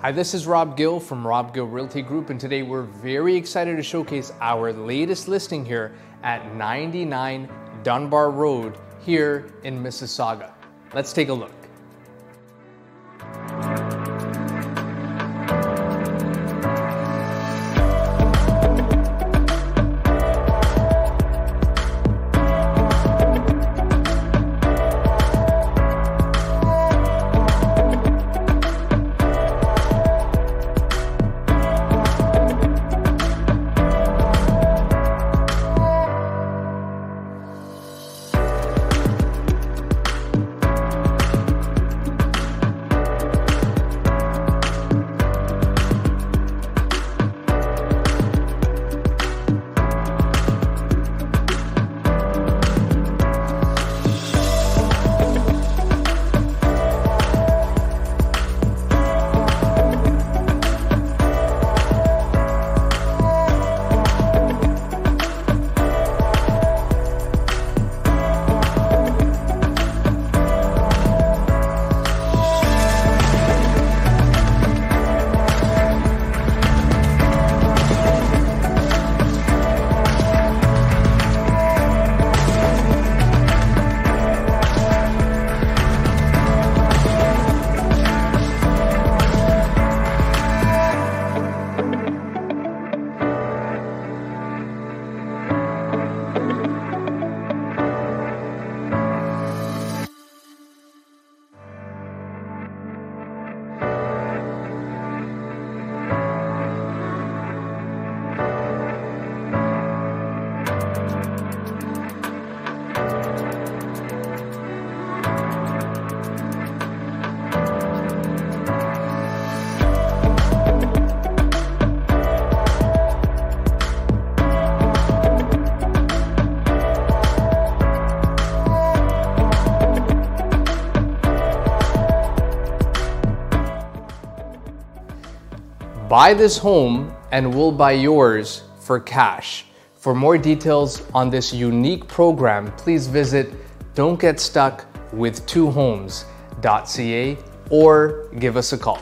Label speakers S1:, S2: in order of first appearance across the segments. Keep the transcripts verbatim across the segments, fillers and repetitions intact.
S1: Hi, this is Rob Gill from Rob Gill Realty Group, and today we're very excited to showcase our latest listing here at ninety-nine Dunbar Road here in Mississauga. Let's take a look. Buy this home and we'll buy yours for cash. For more details on this unique program, please visit don't get stuck with two homes dot c a or give us a call.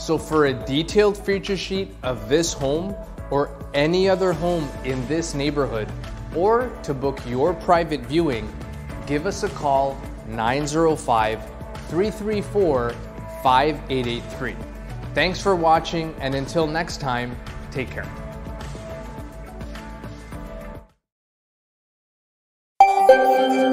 S1: So for a detailed feature sheet of this home or any other home in this neighborhood, or to book your private viewing, give us a call nine zero five, three three four, five eight eight three. Thanks for watching, and until next time, take care.
S2: Thank you.